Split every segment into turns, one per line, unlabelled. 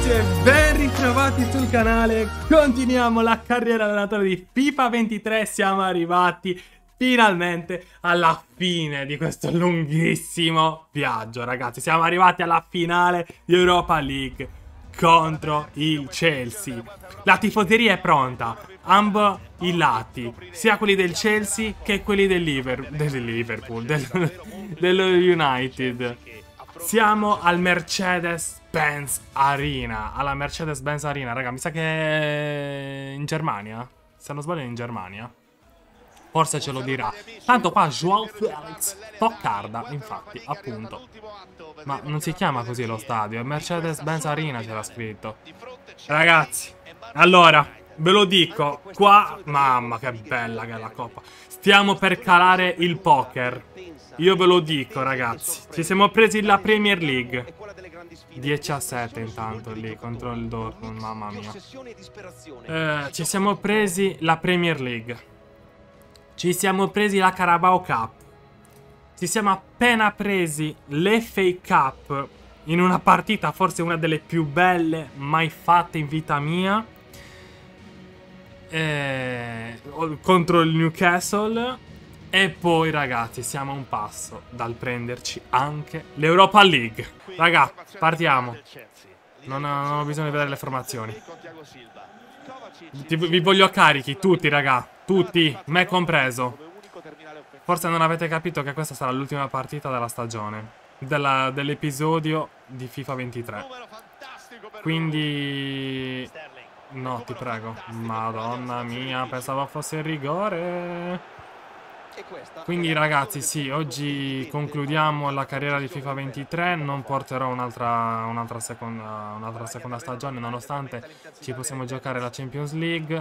ragazzi e ben ritrovati sul canale. Continuiamo la carriera allenatore di FIFA 23. Siamo arrivati finalmente alla fine di questo lunghissimo viaggio, ragazzi. Siamo arrivati alla finale di Europa League contro il Chelsea. La tifoseria è pronta, ambo i lati, sia quelli del Chelsea che quelli del Liverpool, dello United. Siamo al Mercedes-Benz Arena. Alla Mercedes-Benz Arena, raga. Mi sa che è in Germania. Se non sbaglio è in Germania. Forse ce lo dirà. Tanto qua Joao Felix Toccarda, infatti, appunto. Ma non si chiama così lo stadio. È Mercedes-Benz Arena, c'era scritto. Ragazzi, allora, ve lo dico. Qua, mamma che bella che è la coppa. Stiamo per calare il poker. Io ve lo dico, ragazzi. Ci siamo presi la Premier League 10-7 intanto lì contro il Dortmund, mamma mia. Ci siamo presi la Premier League. Ci siamo presi la Carabao Cup. Ci siamo appena presi l'FA Cup in una partita forse una delle più belle mai fatte in vita mia, contro il Newcastle. E poi, ragazzi, siamo a un passo dal prenderci anche l'Europa League. Raga, partiamo. Non ho bisogno di vedere le formazioni. Vi voglio carichi, tutti, raga. Tutti, me compreso. Forse non avete capito che questa sarà l'ultima partita della stagione, dell'episodio di FIFA 23. Quindi... no, ti prego. Madonna mia, pensavo fosse il rigore. Quindi, ragazzi, sì, oggi concludiamo la carriera di FIFA 23. Non porterò un'altra seconda stagione, nonostante ci possiamo giocare la Champions League.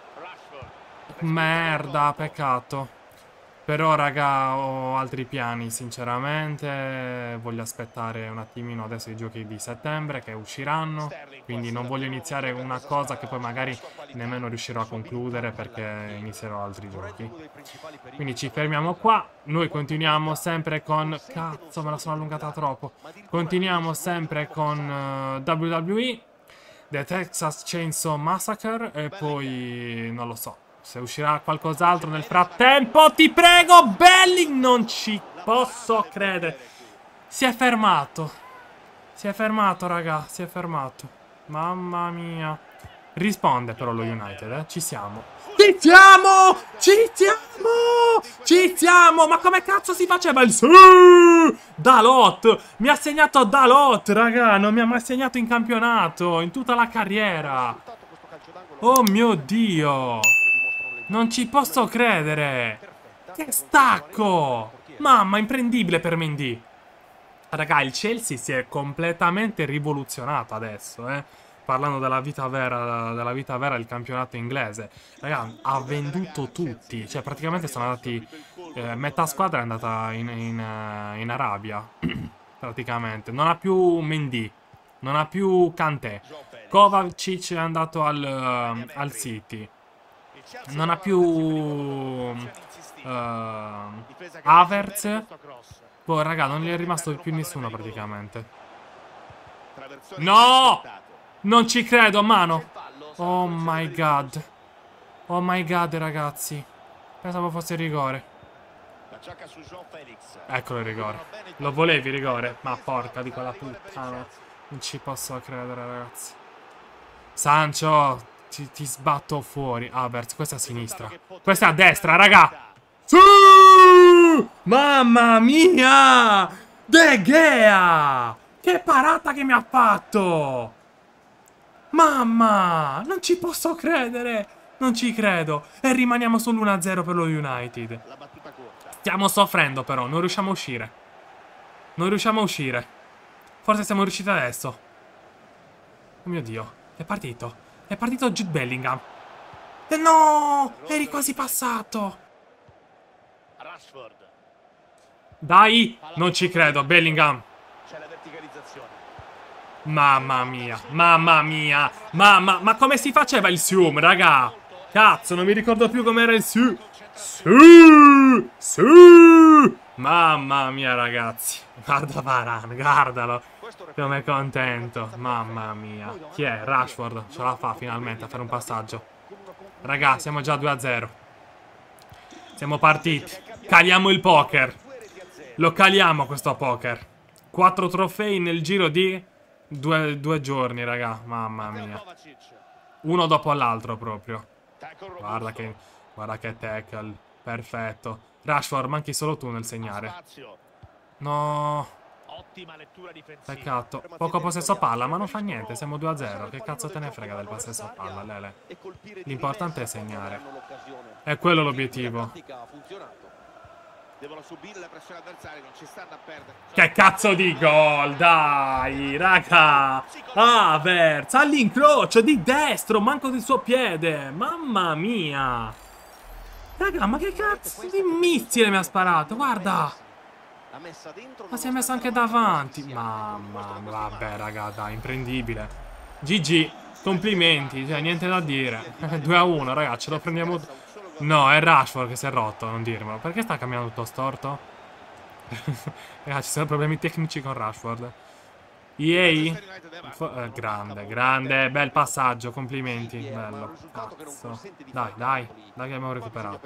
Merda, peccato. Però, raga, ho altri piani, sinceramente. Voglio aspettare un attimino adesso i giochi di settembre che usciranno. Quindi non voglio iniziare una cosa che poi magari nemmeno riuscirò a concludere, perché inizierò altri giochi. Quindi ci fermiamo qua. Noi continuiamo sempre con... cazzo, me la sono allungata troppo. Continuiamo sempre con WWE, The Texas Chainsaw Massacre. E poi non lo so se uscirà qualcos'altro nel frattempo. Ti prego, Belling! Non ci posso credere. Si è fermato. Si è fermato, raga. Si è fermato. Mamma mia. Risponde però lo United, Ci siamo. Ci siamo! Ci siamo! Ci siamo! Ma come cazzo si faceva il... Dalot! Mi ha segnato Dalot, raga! Non mi ha mai segnato in campionato, in tutta la carriera. Oh mio Dio! Non ci posso credere! Che stacco! Mamma, imprendibile per Mendy. Raga, il Chelsea si è completamente rivoluzionato adesso, Parlando della vita vera del campionato inglese. Raga, ha venduto tutti. Cioè, praticamente sono andati... metà squadra è andata in Arabia. Praticamente. Non ha più Mendy. Non ha più Kanté. Kovacic è andato al City. Non ha più Havertz. Poi, raga, non gli è rimasto più nessuno praticamente. No! Non ci credo, mano. Oh my god. Oh my god, ragazzi. Pensavo fosse il rigore. Eccolo il rigore. Lo volevi il rigore? Ma porca di quella puttana. Non ci posso credere, ragazzi. Sancho, ti sbatto fuori. Havertz, questa è a sinistra. Questa è a destra, raga. Sì! Mamma mia! De Gea! Che parata che mi ha fatto! Mamma! Non ci posso credere! Non ci credo! E rimaniamo solo 1-0 per lo United. Stiamo soffrendo però, non riusciamo a uscire. Non riusciamo a uscire. Forse siamo riusciti adesso. Oh mio Dio, è partito. È partito Jude Bellingham. E no! Eri quasi passato! Dai! Non ci credo, Bellingham! Mamma mia, mamma mia, ma come si faceva il Sium, raga? Cazzo, non mi ricordo più com'era il Sium. Mamma mia, ragazzi. Guarda Varane, guardalo. Come contento. Mamma mia. Chi è? Rashford. Ce la fa finalmente a fare un passaggio. Raga, siamo già 2-0. Siamo partiti. Caliamo il poker. Lo caliamo questo poker. 4 trofei nel giro di due giorni, raga. Mamma mia. Uno dopo l'altro proprio. Guarda che tackle. Perfetto. Rashford, manchi solo tu nel segnare. No. Peccato. Poco possesso palla, ma non fa niente. Siamo 2-0. Che cazzo te ne frega del possesso palla, Lele? L'importante è segnare. È quello l'obiettivo. Devono subire la pressione avversaria, non ci stanno a perdere. Che cazzo di gol, dai, raga. Havertz all'incrocio di destro, manco del suo piede. Mamma mia. Raga, ma che cazzo di missile mi ha sparato, guarda. Ma si è messo anche davanti. Mamma, vabbè, raga, dai, imprendibile. GG, complimenti, cioè niente da dire. 2-1, raga, ce lo prendiamo. No, è Rashford che si è rotto, non dirmelo. Perché sta cambiando tutto storto? Ragazzi, ci sono problemi tecnici con Rashford. EA? Grande, grande, bel passaggio, complimenti. Bello. Cazzo. Dai, dai, dai che abbiamo recuperato.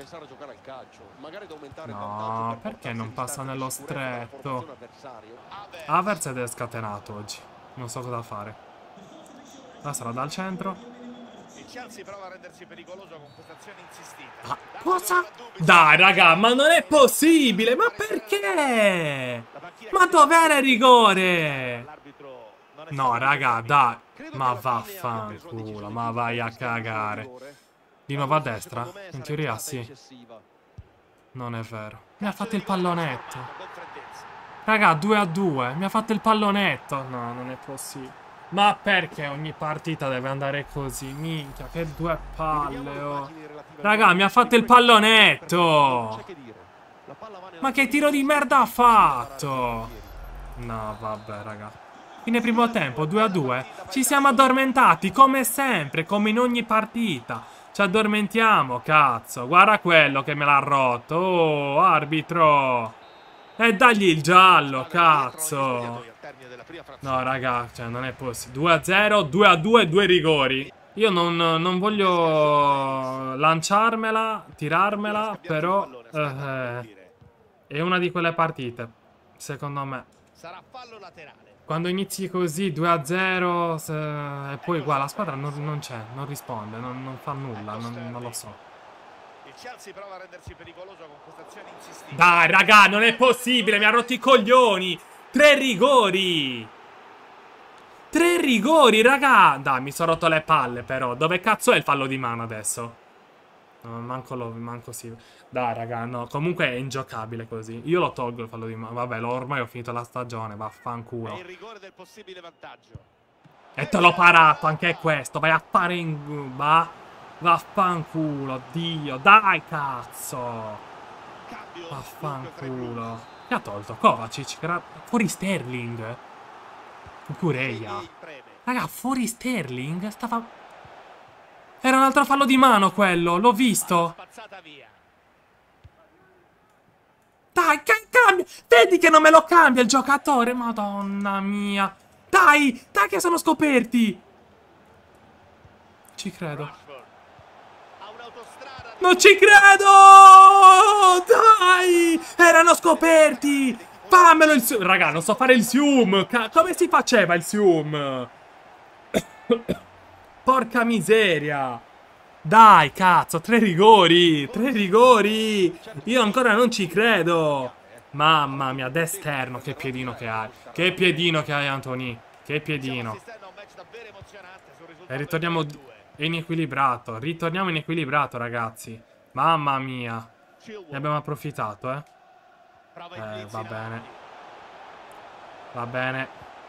No, perché non passa nello stretto? Havertz è scatenato oggi. Non so cosa fare. Ora sarà dal centro. Chelsea prova a rendersi pericoloso con questa azione insistita. Ah, cosa? Dai, raga, ma non è possibile! Ma perché? Ma dov'era il rigore? No, raga, dai. Ma vaffanculo, ma vai a cagare. Di nuovo a destra? In teoria sì. Non è vero. Mi ha fatto il pallonetto. Raga, 2-2. Mi ha fatto il pallonetto. No, non è possibile. Ma perché ogni partita deve andare così? Minchia, che due palle, oh. Raga, mi ha fatto il pallonetto. Ma che tiro di merda ha fatto? No, vabbè, raga. Fine primo tempo, 2-2. Ci siamo addormentati, come sempre, come in ogni partita. Ci addormentiamo, cazzo. Guarda quello che me l'ha rotto. Oh, arbitro. E dagli il giallo, cazzo. No, raga, cioè non è possibile. 2-0, 2-2, 2 rigori. Io non voglio lanciarmela, tirarmela, però è una di quelle partite, secondo me. Quando inizi così, 2-0, e poi qua la squadra non c'è, non risponde, non fa nulla, non lo so. Chelsea prova a rendersi pericoloso con questa azione insistita. Dai, raga, non è possibile, mi ha rotto i coglioni. 3 rigori. 3 rigori, raga. Dai, mi sono rotto le palle, però. Dove cazzo è il fallo di mano adesso? No, manco sì. Dai, raga, no. Comunque è ingiocabile così. Io lo tolgo il fallo di mano. Vabbè, ormai ho finito la stagione. Vaffanculo. È il rigore del possibile vantaggio. E te l'ho parato anche questo. Vai a fare in... Vaffanculo, Dio, dai cazzo. Vaffanculo. Che ha tolto? Kovacic, che era fuori Sterling. Cucureia. Raga, fuori Sterling? Era un altro fallo di mano quello, l'ho visto. Dai, cambia. Vedi che non me lo cambia il giocatore, madonna mia. Dai, dai che sono scoperti. Ci credo. Non ci credo! Dai! Erano scoperti! Fammelo il zoom! Raga, non so fare il zoom! Come si faceva il zoom? Porca miseria! Dai, cazzo, 3 rigori! 3 rigori! Io ancora non ci credo! Mamma mia, d'esterno, che piedino che hai! Che piedino che hai, Anthony! Che piedino! E ritorniamo... in equilibrato, ritorniamo in equilibrato, ragazzi. Mamma mia. Ne abbiamo approfittato, va bene. Va bene.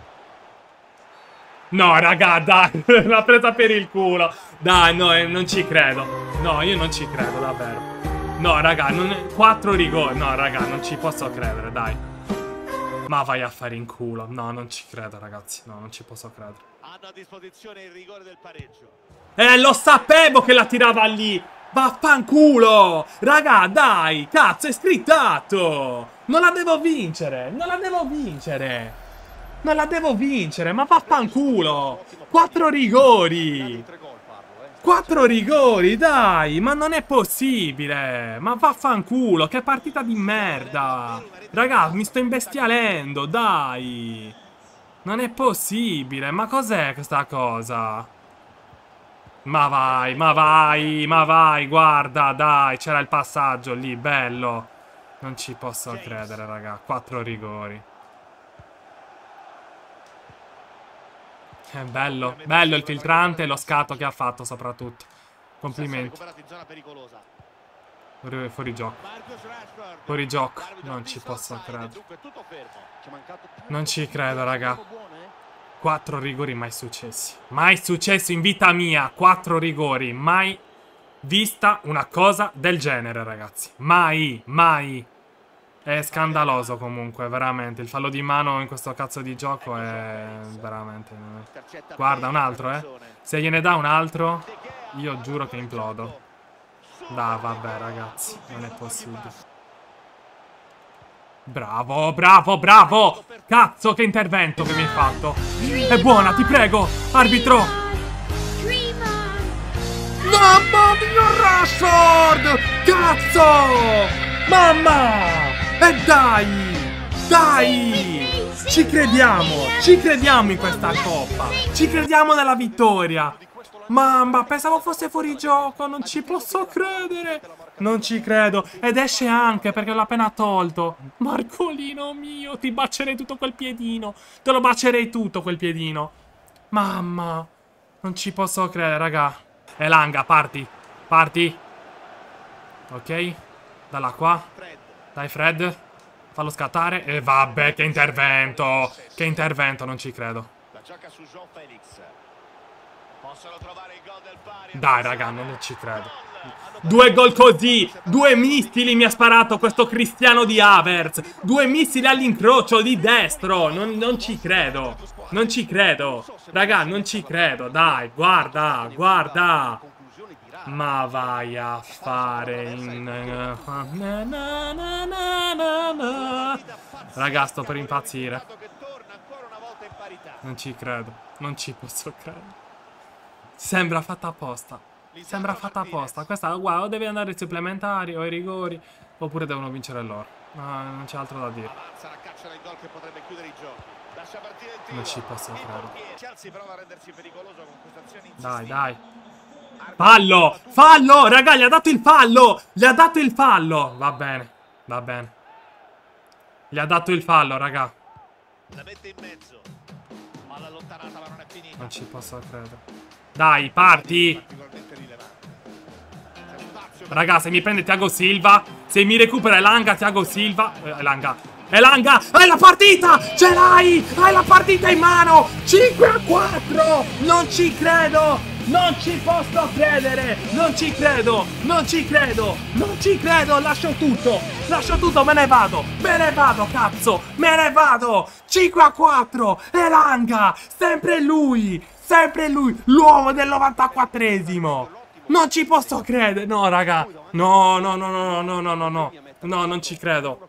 No, raga, dai. L'ha presa per il culo. Dai, no, non ci credo. No, io non ci credo, davvero. No, raga, 4 rigori. No, raga, non ci posso credere, dai. Ma vai a fare in culo. No, non ci credo, ragazzi. No, non ci posso credere. Hanno a disposizione il rigore del pareggio. Lo sapevo che la tirava lì. Vaffanculo! Raga, dai! Cazzo, è scrittato! Non la devo vincere! Non la devo vincere! Non la devo vincere! Ma vaffanculo! 4 rigori! 4 rigori, dai! Ma non è possibile! Ma vaffanculo, che partita di merda! Raga, mi sto imbestialendo, dai! Non è possibile, ma cos'è questa cosa? Ma vai, ma vai, ma vai, guarda, dai, c'era il passaggio lì, bello. Non ci posso credere, raga, 4 rigori. È bello, bello il filtrante e lo scatto che ha fatto soprattutto. Complimenti. Fuori gioco. Fuori gioco, non ci posso credere. Non ci credo, raga. 4 rigori mai successi. Mai successo in vita mia. 4 rigori. Mai vista una cosa del genere, ragazzi. Mai, mai. È scandaloso comunque, veramente. Il fallo di mano in questo cazzo di gioco è veramente... Guarda, un altro, eh. Se gliene dà un altro, io giuro che implodo. Dai, vabbè, ragazzi. Non è possibile. Bravo, bravo, bravo! Cazzo, che intervento che mi hai fatto! È buona, ti prego! Arbitro! Mamma mia, Rashford! Cazzo! Mamma! E dai! Dai! Ci crediamo in questa coppa! Ci crediamo nella vittoria! Mamma, pensavo fosse fuori gioco, non ci posso credere! Non ci credo. Ed esce anche perché l'ho appena tolto. Marcolino mio, ti bacerei tutto quel piedino. Te lo bacerei tutto quel piedino. Mamma. Non ci posso credere, raga. Elanga, parti. Parti. Ok. Dalla qua. Dai, Fred. Fallo scattare. E vabbè, che intervento. Che intervento, non ci credo. Dai, raga, non ci credo. 2 gol così, 2 missili mi ha sparato questo Cristiano di Havertz. 2 missili all'incrocio di destro. Non ci credo. Non ci credo. Raga, non ci credo. Dai, guarda, guarda. Ma vai a fare in... Raga, sto per impazzire. Non ci credo. Non ci posso credere. Sembra fatta apposta. Sembra fatta apposta. Questa, guarda, o deve andare ai supplementari o ai rigori, oppure devono vincere loro. No, non c'è altro da dire. Non ci posso credere. Dai, dai. Fallo! Fallo! Raga, gli ha dato il fallo! Gli ha dato il fallo! Va bene. Va bene. Gli ha dato il fallo, raga. Non ci posso credere. Dai, parti! Raga, se mi prende Thiago Silva, se mi recupera Elanga, Thiago Silva, Elanga, hai la partita, ce l'hai, hai la partita in mano, 5-4, non ci credo, non ci posso credere, non ci credo, non ci credo, non ci credo, lascio tutto, me ne vado, cazzo, me ne vado, 5-4, Elanga, sempre lui, l'uomo del 94esimo. Non ci posso credere. No, raga. No, non ci credo.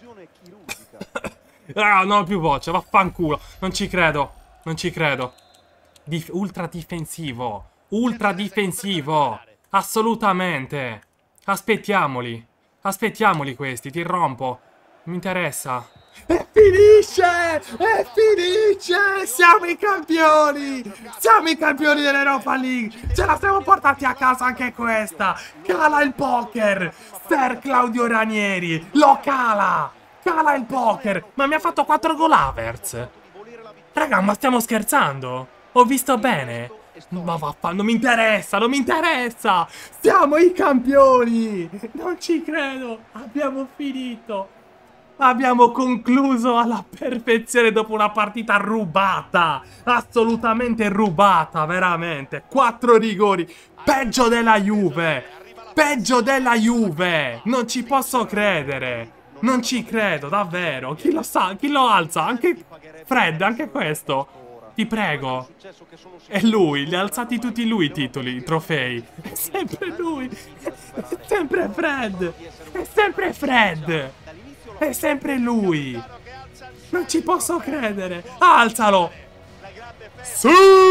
Raga, non ho più voce. Vaffanculo. Non ci credo. Non ci credo. Ultra difensivo. Ultra difensivo. Assolutamente. Aspettiamoli. Aspettiamoli questi. Ti rompo. Mi interessa. E finisce! E finisce! Siamo i campioni! Siamo i campioni dell'Europa League! Ce la siamo portati a casa anche questa! Cala il poker! Ser Claudio Ranieri! Lo cala! Cala il poker! Ma mi ha fatto 4 gol Havertz! Raga, ma stiamo scherzando? Ho visto bene? Ma vaffanculo, non mi interessa, non mi interessa! Siamo i campioni! Non ci credo! Abbiamo finito! Abbiamo concluso alla perfezione dopo una partita rubata. Assolutamente rubata, veramente. 4 rigori. Peggio della Juve. Peggio della Juve. Non ci posso credere. Non ci credo, davvero. Chi lo sa? Chi lo alza? Anche Fred, anche questo. Ti prego. È lui, li ha alzati tutti lui i titoli, i trofei. È sempre lui. È sempre Fred. È sempre Fred. È sempre lui. Non ci posso credere. Alzalo. Sì!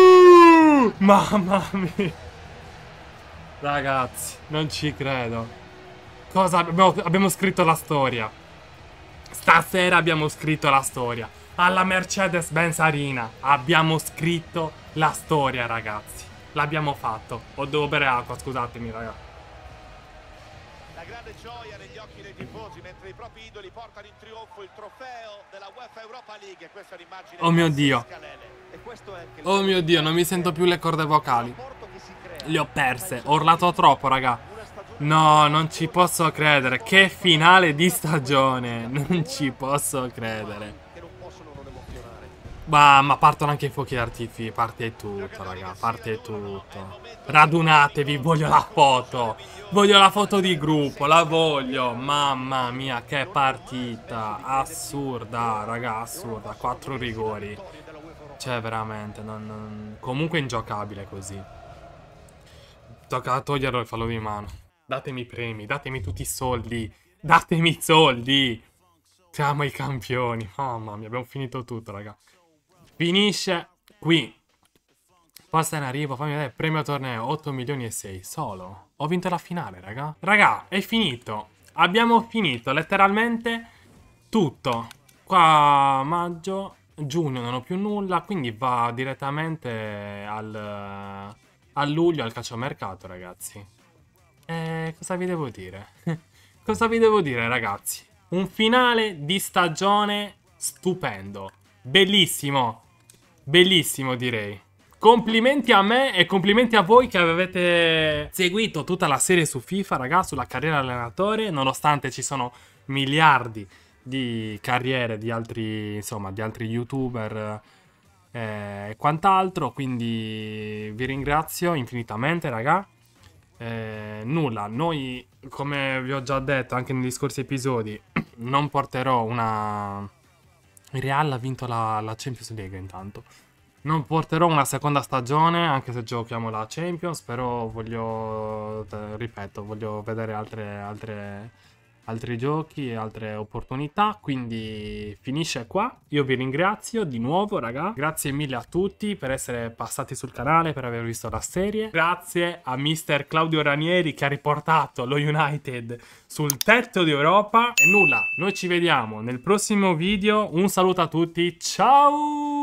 Mamma mia. Ragazzi, non ci credo. Cosa abbiamo scritto la storia. Stasera abbiamo scritto la storia. Alla Mercedes-Benz Arena abbiamo scritto la storia, ragazzi. L'abbiamo fatto. O devo bere acqua, scusatemi, ragazzi.
La grande gioia negli occhi dei tifosi mentre i propri idoli portano in trionfo il trofeo della UEFA Europa League. Questa è un'immagine.
Oh mio Dio. Oh mio Dio, non mi sento più le corde vocali. Le ho perse. Ho urlato troppo, raga. No, non ci posso credere. Che finale di stagione. Non ci posso credere. Ma partono anche i fuochi d'artificio. Parte tutto, raga. Parte tutto. Radunatevi, voglio la foto. Voglio la foto di gruppo. La voglio. Mamma mia, che partita. Assurda, raga, assurda. 4 rigori. Cioè, veramente. Comunque ingiocabile così. Tocca toglierlo il fallo di mano. Datemi i premi, datemi tutti i soldi. Datemi i soldi. Siamo i campioni. Mamma mia, abbiamo finito tutto, raga. Finisce qui. Passa in arrivo, fammi vedere. Premio torneo 8 milioni e 6. Solo. Ho vinto la finale, raga. Raga, è finito. Abbiamo finito letteralmente tutto. Qua maggio, giugno non ho più nulla. Quindi va direttamente a luglio al calciomercato, ragazzi. Cosa vi devo dire? Cosa vi devo dire, ragazzi? Un finale di stagione stupendo. Bellissimo. Bellissimo, direi. Complimenti a me e complimenti a voi che avete seguito tutta la serie su FIFA, ragazzi, sulla carriera allenatore, nonostante ci sono miliardi di carriere di altri, insomma, di altri YouTuber e quant'altro, quindi vi ringrazio infinitamente, raga. Nulla, noi, come vi ho già detto anche negli scorsi episodi, non porterò una... Il Real ha vinto la Champions League intanto. Non porterò una seconda stagione, anche se giochiamo la Champions, però voglio, ripeto, voglio vedere altri giochi e altre opportunità, quindi finisce qua. Io vi ringrazio di nuovo, raga. Grazie mille a tutti per essere passati sul canale, per aver visto la serie. Grazie a Mister Claudio Ranieri che ha riportato lo United sul tetto d'Europa. E nulla, noi ci vediamo nel prossimo video. Un saluto a tutti, ciao!